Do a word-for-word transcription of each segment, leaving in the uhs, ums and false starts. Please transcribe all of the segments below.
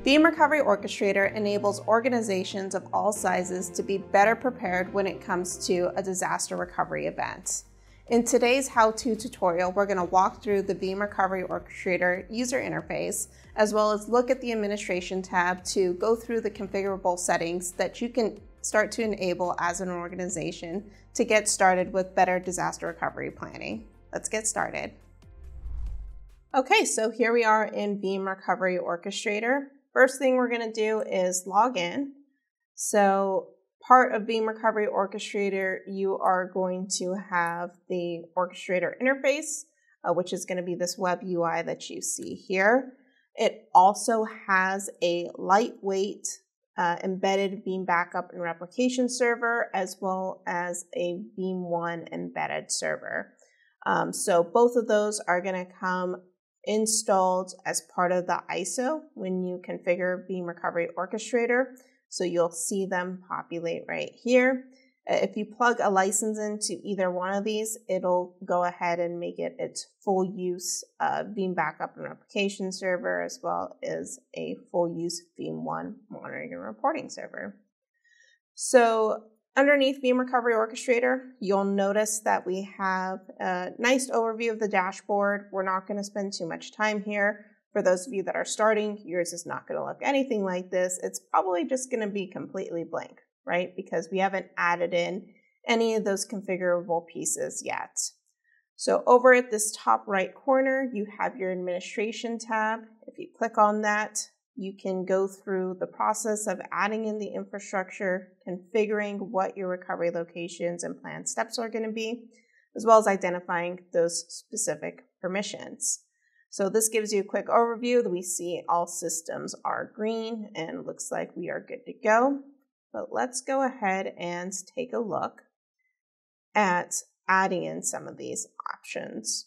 Veeam Recovery Orchestrator enables organizations of all sizes to be better prepared when it comes to a disaster recovery event. In today's how-to tutorial, we're going to walk through the Veeam Recovery Orchestrator user interface, as well as look at the administration tab to go through the configurable settings that you can start to enable as an organization to get started with better disaster recovery planning. Let's get started. Okay, so here we are in Veeam Recovery Orchestrator. First thing we're going to do is log in. So part of Veeam Recovery Orchestrator, you are going to have the Orchestrator interface, uh, which is going to be this web U I that you see here. It also has a lightweight uh, embedded Veeam backup and replication server, as well as a Veeam one embedded server. Um, so both of those are going to come installed as part of the I S O when you configure Veeam Recovery Orchestrator. So you'll see them populate right here. If you plug a license into either one of these, it'll go ahead and make it its full use uh, Veeam backup and replication server, as well as a full use Veeam one monitoring and reporting server. So underneath Veeam Recovery Orchestrator, you'll notice that we have a nice overview of the dashboard. We're not going to spend too much time here. For those of you that are starting, yours is not going to look anything like this. It's probably just going to be completely blank, right? Because we haven't added in any of those configurable pieces yet. So over at this top right corner, you have your administration tab. If you click on that, you can go through the process of adding in the infrastructure, configuring what your recovery locations and planned steps are going to be, as well as identifying those specific permissions. So this gives you a quick overview that we see all systems are green and looks like we are good to go. But let's go ahead and take a look at adding in some of these options.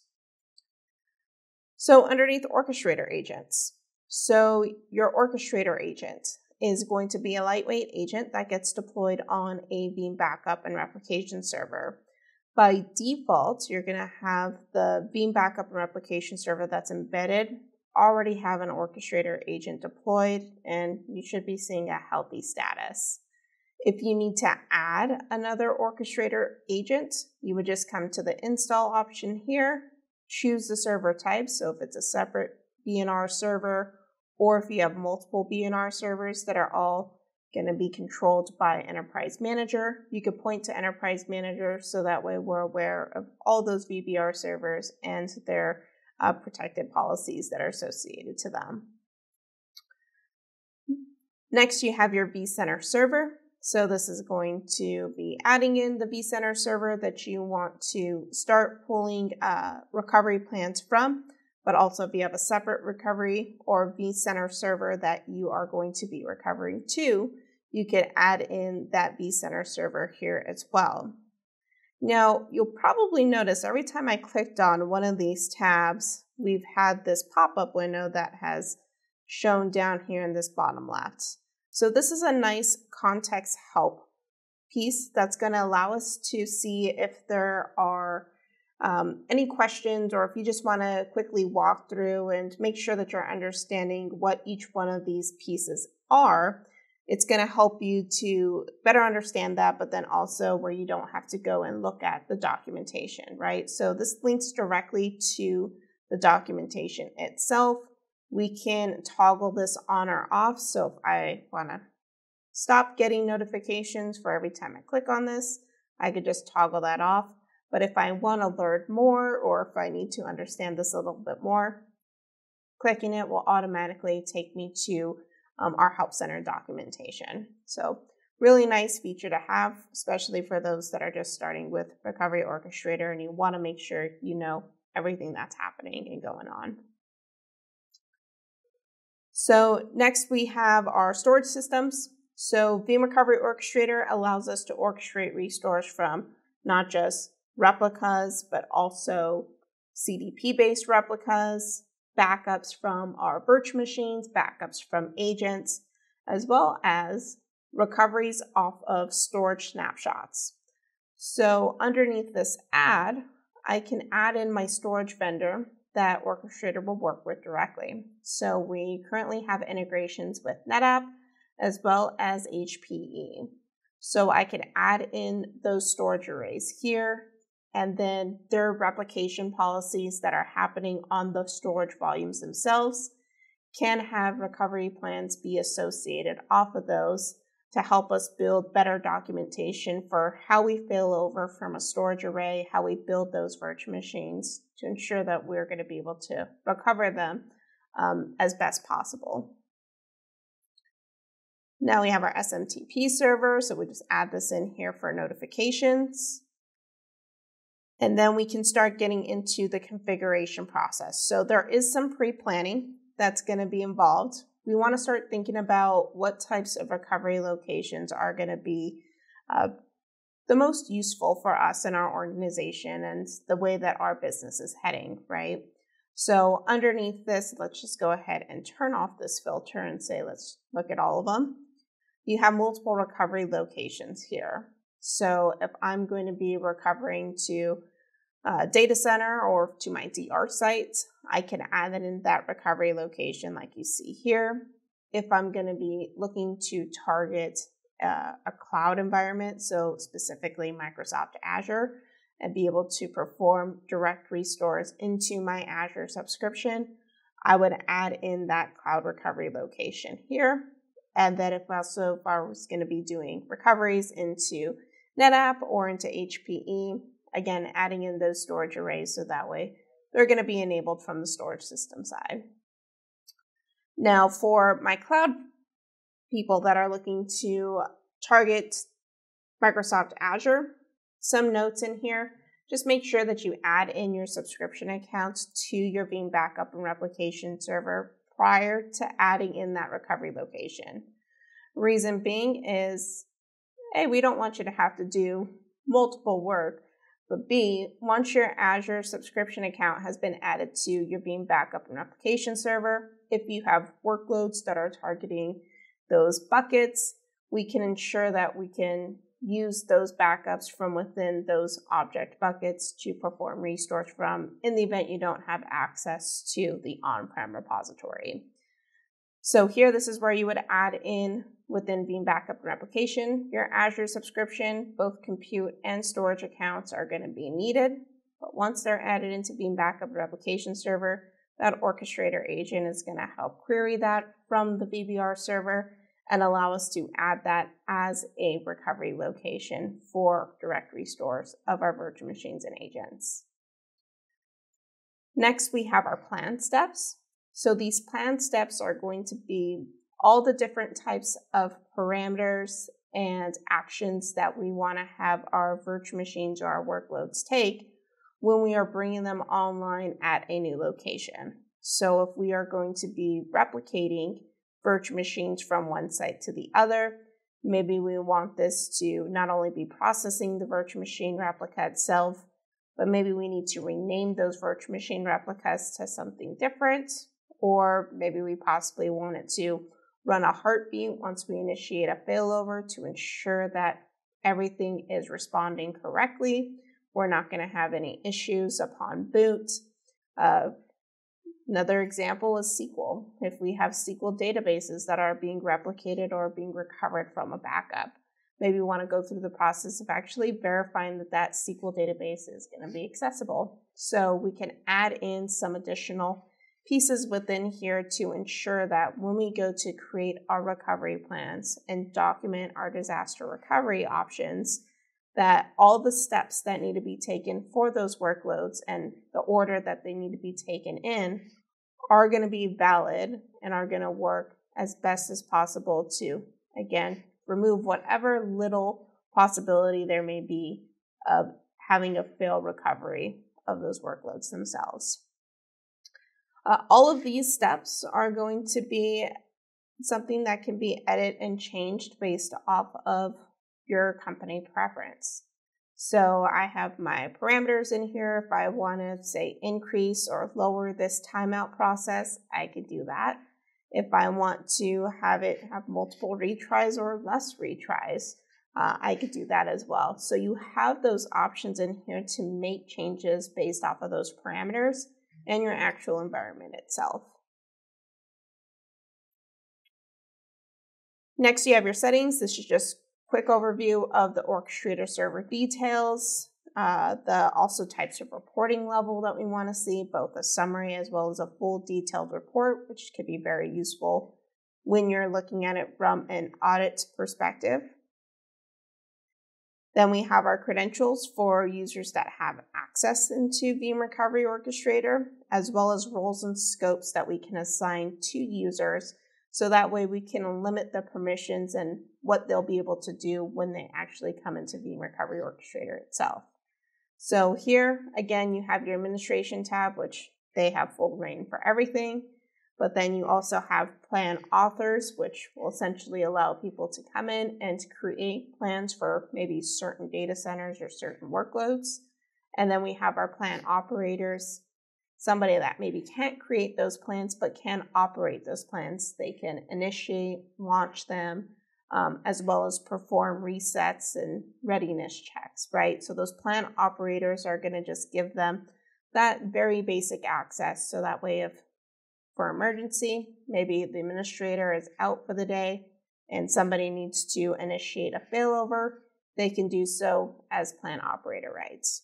So underneath Orchestrator Agents. So your Orchestrator agent is going to be a lightweight agent that gets deployed on a Veeam backup and replication server. By default, you're going to have the Veeam backup and replication server that's embedded already have an Orchestrator agent deployed, and you should be seeing a healthy status. If you need to add another Orchestrator agent, you would just come to the install option here, choose the server type. So if it's a separate V N R server, or if you have multiple V N R servers that are all going to be controlled by Enterprise Manager, you could point to Enterprise Manager so that way we're aware of all those V B R servers and their uh, protected policies that are associated to them. Next, you have your vCenter server. So this is going to be adding in the vCenter server that you want to start pulling uh, recovery plans from. But also if you have a separate recovery or vCenter server that you are going to be recovering to, you could add in that vCenter server here as well. Now, you'll probably notice every time I clicked on one of these tabs, we've had this pop-up window that has shown down here in this bottom left. So this is a nice context help piece that's going to allow us to see if there are Um, any questions, or if you just want to quickly walk through and make sure that you're understanding what each one of these pieces are. It's going to help you to better understand that, but then also where you don't have to go and look at the documentation, right? So this links directly to the documentation itself. We can toggle this on or off. So if I want to stop getting notifications for every time I click on this, I could just toggle that off. But if I want to learn more, or if I need to understand this a little bit more, clicking it will automatically take me to um, our Help Center documentation. So really nice feature to have, especially for those that are just starting with Recovery Orchestrator and you want to make sure you know everything that's happening and going on. So next we have our storage systems. So Veeam Recovery Orchestrator allows us to orchestrate restores from not just replicas, but also C D P-based replicas, backups from our virtual machines, backups from agents, as well as recoveries off of storage snapshots. So underneath this add, I can add in my storage vendor that Orchestrator will work with directly. So we currently have integrations with NetApp as well as H P E. So I can add in those storage arrays here, and then their replication policies that are happening on the storage volumes themselves can have recovery plans be associated off of those to help us build better documentation for how we fail over from a storage array, how we build those virtual machines to ensure that we're going to be able to recover them um, as best possible. Now we have our S M T P server, so we just add this in here for notifications. And then we can start getting into the configuration process. So there is some pre-planning that's going to be involved. We want to start thinking about what types of recovery locations are going to be uh, the most useful for us in our organization and the way that our business is heading, right? So underneath this, let's just go ahead and turn off this filter and say, let's look at all of them. You have multiple recovery locations here. So if I'm going to be recovering to a data center or to my D R site, I can add it in that recovery location like you see here. If I'm going to be looking to target uh, a cloud environment, so specifically Microsoft Azure, and be able to perform direct restores into my Azure subscription, I would add in that cloud recovery location here. And then if also if I was going to be doing recoveries into NetApp or into H P E, again, adding in those storage arrays so that way they're going to be enabled from the storage system side. Now for my cloud people that are looking to target Microsoft Azure, some notes in here. Just make sure that you add in your subscription accounts to your Veeam backup and replication server prior to adding in that recovery location. Reason being is, A, we don't want you to have to do multiple work, but B, once your Azure subscription account has been added to your Veeam backup and replication server, if you have workloads that are targeting those buckets, we can ensure that we can use those backups from within those object buckets to perform restores from in the event you don't have access to the on-prem repository. So here, this is where you would add in within Veeam Backup and Replication, your Azure subscription. Both compute and storage accounts are going to be needed, but once they're added into Veeam Backup and Replication server, that Orchestrator agent is going to help query that from the V B R server and allow us to add that as a recovery location for direct restores of our virtual machines and agents. Next, we have our plan steps. So these plan steps are going to be all the different types of parameters and actions that we want to have our virtual machines or our workloads take when we are bringing them online at a new location. So if we are going to be replicating virtual machines from one site to the other, maybe we want this to not only be processing the virtual machine replica itself, but maybe we need to rename those virtual machine replicas to something different, or maybe we possibly want it to run a heartbeat once we initiate a failover to ensure that everything is responding correctly. We're not going to have any issues upon boot. Uh, another example is S Q L. If we have S Q L databases that are being replicated or being recovered from a backup, maybe we want to go through the process of actually verifying that that S Q L database is going to be accessible. So we can add in some additional pieces within here to ensure that when we go to create our recovery plans and document our disaster recovery options, that all the steps that need to be taken for those workloads and the order that they need to be taken in are going to be valid and are going to work as best as possible to, again, remove whatever little possibility there may be of having a failed recovery of those workloads themselves. Uh, all of these steps are going to be something that can be edited and changed based off of your company preference. So I have my parameters in here. If I want to say increase or lower this timeout process, I could do that. If I want to have it have multiple retries or less retries, uh, I could do that as well. So you have those options in here to make changes based off of those parameters. and your actual environment itself. Next, you have your settings. This is just a quick overview of the Orchestrator server details, uh, the also types of reporting level that we want to see, both a summary as well as a full detailed report, which could be very useful when you're looking at it from an audit perspective. Then we have our credentials for users that have access into Veeam Recovery Orchestrator, as well as roles and scopes that we can assign to users. So that way we can limit the permissions and what they'll be able to do when they actually come into Veeam Recovery Orchestrator itself. So here, again, you have your administration tab, which they have full reign for everything. But then you also have plan authors, which will essentially allow people to come in and create plans for maybe certain data centers or certain workloads. And then we have our plan operators, somebody that maybe can't create those plans, but can operate those plans. They can initiate, launch them, um, as well as perform resets and readiness checks, right? So those plan operators are going to just give them that very basic access. So that way, if for emergency, maybe the administrator is out for the day and somebody needs to initiate a failover, they can do so as plan operator rights.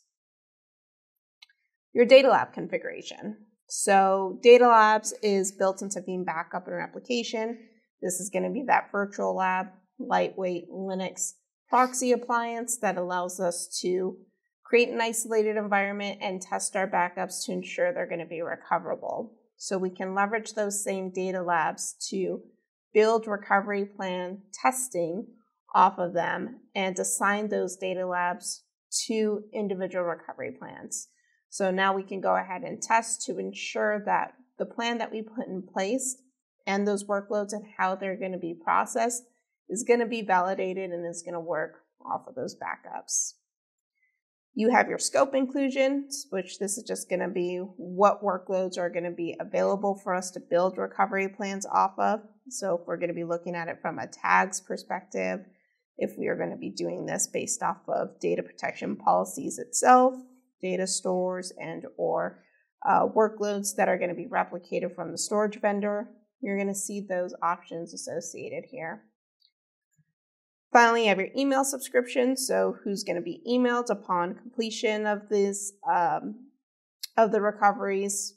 Your data lab configuration. So data labs is built into Veeam Backup and Replication. This is going to be that virtual lab, lightweight Linux proxy appliance that allows us to create an isolated environment and test our backups to ensure they're going to be recoverable. So we can leverage those same data labs to build recovery plan testing off of them and assign those data labs to individual recovery plans. So now we can go ahead and test to ensure that the plan that we put in place and those workloads and how they're going to be processed is going to be validated and is going to work off of those backups. You have your scope inclusions, which this is just going to be what workloads are going to be available for us to build recovery plans off of. So if we're going to be looking at it from a tags perspective, if we are going to be doing this based off of data protection policies itself, data stores, and or uh, workloads that are going to be replicated from the storage vendor, you're going to see those options associated here. Finally, you have your email subscription, so who's going to be emailed upon completion of this um, of the recoveries.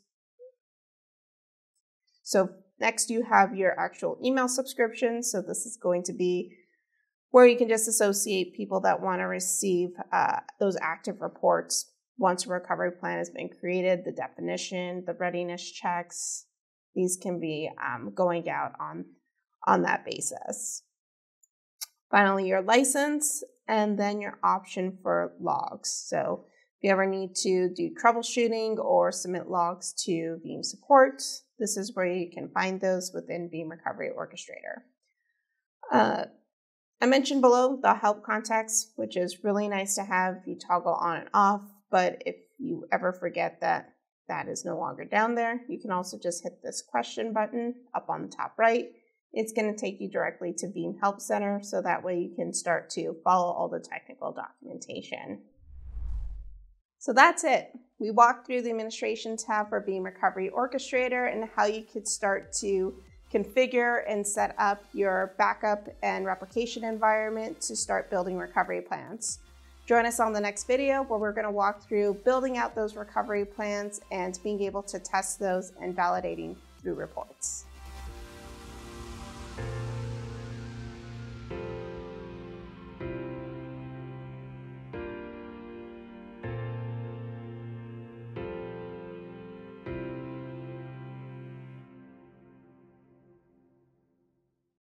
So next you have your actual email subscription. So this is going to be where you can just associate people that want to receive uh, those active reports once a recovery plan has been created, the definition, the readiness checks. These can be um, going out on, on that basis. Finally, your license, and then your option for logs. So if you ever need to do troubleshooting or submit logs to Veeam support, this is where you can find those within Veeam Recovery Orchestrator. Uh, I mentioned below the help context, which is really nice to have. You toggle on and off, but if you ever forget that that is no longer down there, you can also just hit this question button up on the top right. It's going to take you directly to Veeam Help Center, so that way you can start to follow all the technical documentation. So that's it. We walked through the administration tab for Veeam Recovery Orchestrator and how you could start to configure and set up your backup and replication environment to start building recovery plans. Join us on the next video where we're going to walk through building out those recovery plans and being able to test those and validating through reports.